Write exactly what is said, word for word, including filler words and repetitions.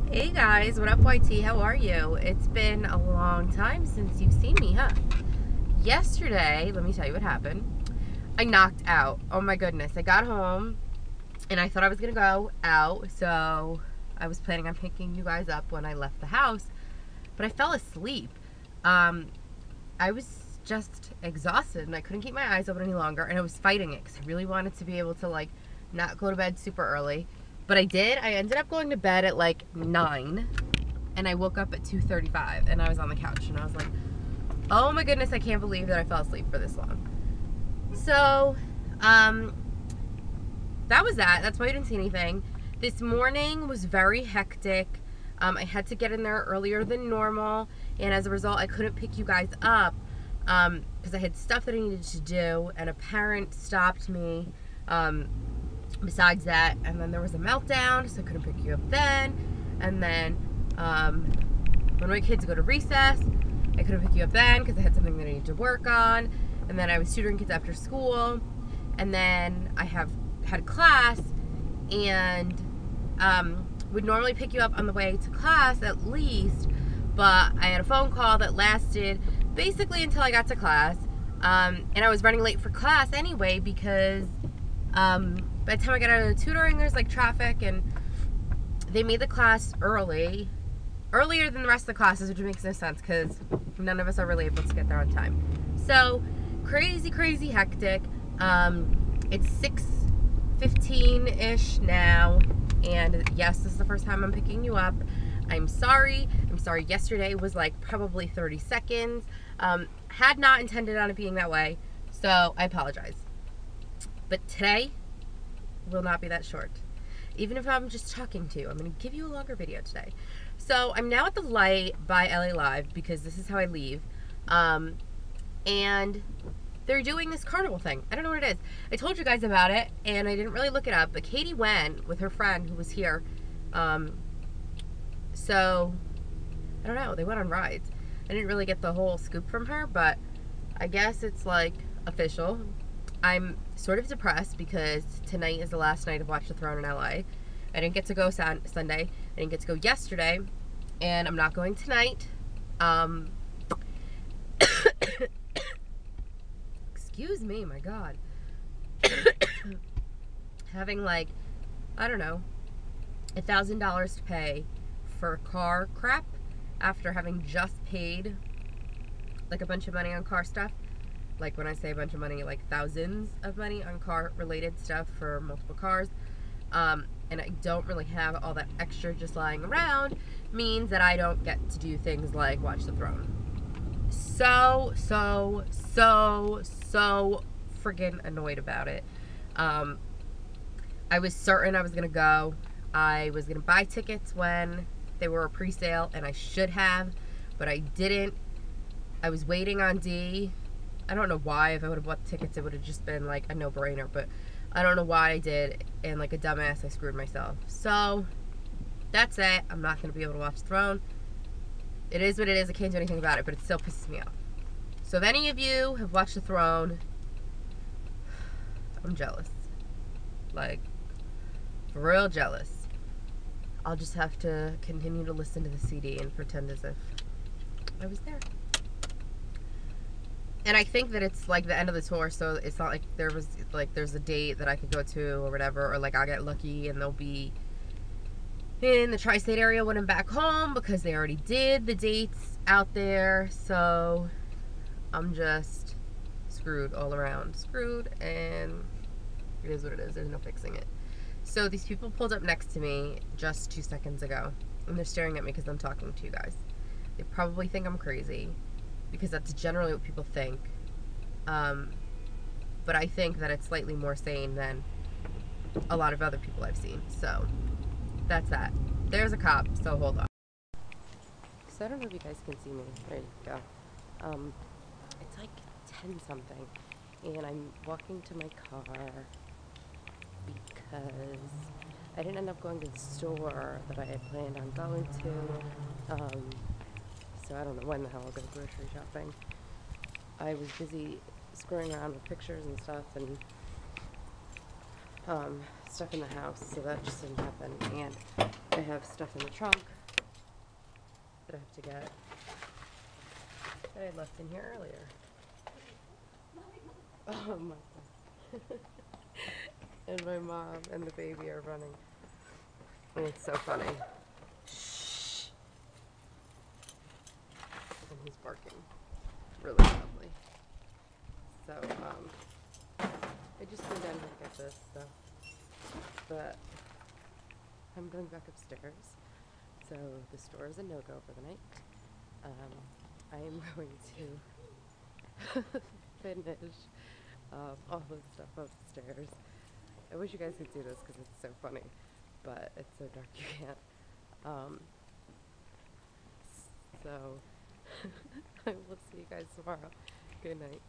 Hey guys, what up Y T? How are you? It's been a long time since you've seen me, huh? Yesterday, let me tell you what happened. I knocked out. Oh my goodness. I got home and I thought I was gonna go out, so I was planning on picking you guys up when I left the house, but I fell asleep. Um, I was just exhausted and I couldn't keep my eyes open any longer, and I was fighting it because I really wanted to be able to like not go to bed super early. But I did. I ended up going to bed at like nine, and I woke up at two thirty-five, and I was on the couch, and I was like, oh my goodness, I can't believe that I fell asleep for this long. So, um, that was that. That's why you didn't see anything. This morning was very hectic. Um, I had to get in there earlier than normal, and as a result, I couldn't pick you guys up um, because I had stuff that I needed to do, and a parent stopped me. Um, besides that, and then there was a meltdown, so I couldn't pick you up then. And then um, when my kids go to recess, I couldn't pick you up then because I had something that I needed to work on. And then I was tutoring kids after school, and then I have had class, and um, would normally pick you up on the way to class at least, but I had a phone call that lasted basically until I got to class, um, and I was running late for class anyway because um, by the time I got out of the tutoring, there's like traffic, and they made the class early, earlier than the rest of the classes, which makes no sense because none of us are really able to get there on time. So crazy, crazy hectic. Um, it's six fifteen-ish now, and yes, this is the first time I'm picking you up. I'm sorry. I'm sorry. Yesterday was like probably thirty seconds. Um, had not intended on it being that way, so I apologize. But today will not be that short. Even if I'm just talking to you, I'm going to give you a longer video today. So I'm now at the light by L A Live because this is how I leave. Um, and they're doing this carnival thing. I don't know what it is. I told you guys about it, and I didn't really look it up, but Katie went with her friend who was here. Um, so, I don't know. They went on rides. I didn't really get the whole scoop from her, but I guess it's like official. I'm sort of depressed because tonight is the last night of Watch the Throne in L A. I didn't get to go sun Sunday. I didn't get to go yesterday, and I'm not going tonight. Um, excuse me, my God. Having like, I don't know, a thousand dollars to pay for car crap after having just paid like a bunch of money on car stuff. Like when I say a bunch of money, like thousands of money on car related stuff for multiple cars. Um, and I don't really have all that extra just lying around, means that I don't get to do things like Watch the Throne. So, so, so, so friggin' annoyed about it. Um, I was certain I was gonna go. I was gonna buy tickets when they were a pre-sale, and I should have, but I didn't. I was waiting on D. I don't know why. If I would have bought the tickets, it would have just been like a no-brainer, but I don't know why I did, and like a dumbass, I screwed myself. So, that's it. I'm not going to be able to watch the Throne. It is what it is. I can't do anything about it, but it still pisses me off. So if any of you have watched the Throne, I'm jealous. Like, for real jealous. I'll just have to continue to listen to the C D and pretend as if I was there. And I think that it's like the end of the tour, so it's not like there was like there's a date that I could go to or whatever, or like I'll get lucky and they'll be in the tri-state area when I'm back home because they already did the dates out there. So I'm just screwed all around. Screwed, and it is what it is. There's no fixing it. So these people pulled up next to me just two seconds ago, and they're staring at me because I'm talking to you guys. They probably think I'm crazy, because that's generally what people think. Um, but I think that it's slightly more sane than a lot of other people I've seen. So, that's that. There's a cop, so hold on. So I don't know if you guys can see me. There you go. Um, it's like ten something, and I'm walking to my car because I didn't end up going to the store that I had planned on going to. Um, So I don't know when the hell I'll go grocery shopping. I was busy screwing around with pictures and stuff, and um, stuff in the house, so that just didn't happen. And I have stuff in the trunk that I have to get that I left in here earlier. Oh my god. And my mom and the baby are running. And it's so funny. Shh. And he's barking really loudly. So, um, I just came down here to get this stuff. But I'm going back upstairs. So the store is a no-go for the night. Um, I am going to finish um, all the stuff upstairs. I wish you guys could see this because it's so funny, but it's so dark you can't. Um, so I will see you guys tomorrow. Good night.